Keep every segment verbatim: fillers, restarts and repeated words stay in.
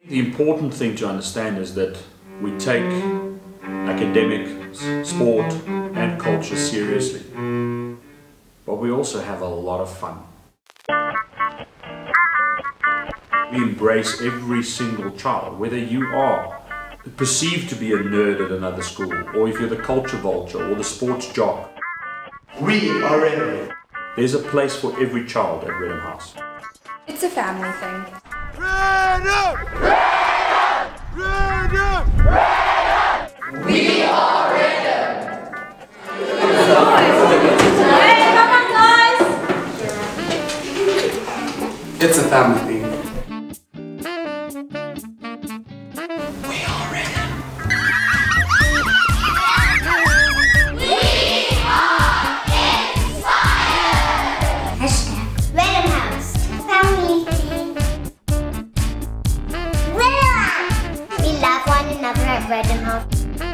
The important thing to understand is that we take academic, sport and culture seriously, but we also have a lot of fun. We embrace every single child, whether you are perceived to be a nerd at another school, or if you're the culture vulture or the sports jock. We are Reddam. There's a place for every child at Reddam House. It's a family thing. Reddam! Reddam! Reddam! Reddam! We are Reddam! Hey, come on guys! It's a family thing. We are Reddam! Hashtag Reddam House Family Thing. Reddam! We love one another at Reddam House.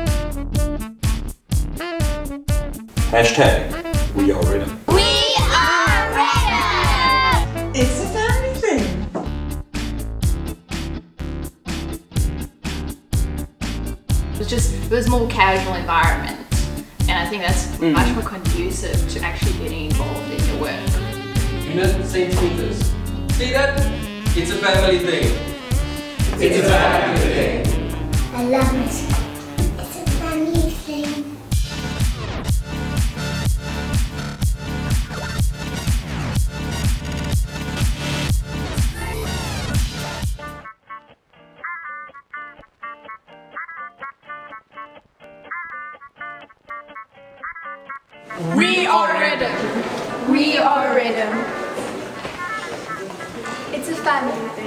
Hashtag we are Reddam. We are Reddam! It's a family thing. It was just, it was more casual environment, and I think that's Mm. much more conducive to actually getting involved in your work. Unit Saint Peter's. See that? It's a family thing. It's a family thing. I love my school. It's a family thing. We are Reddam. We are Reddam. It's a family thing.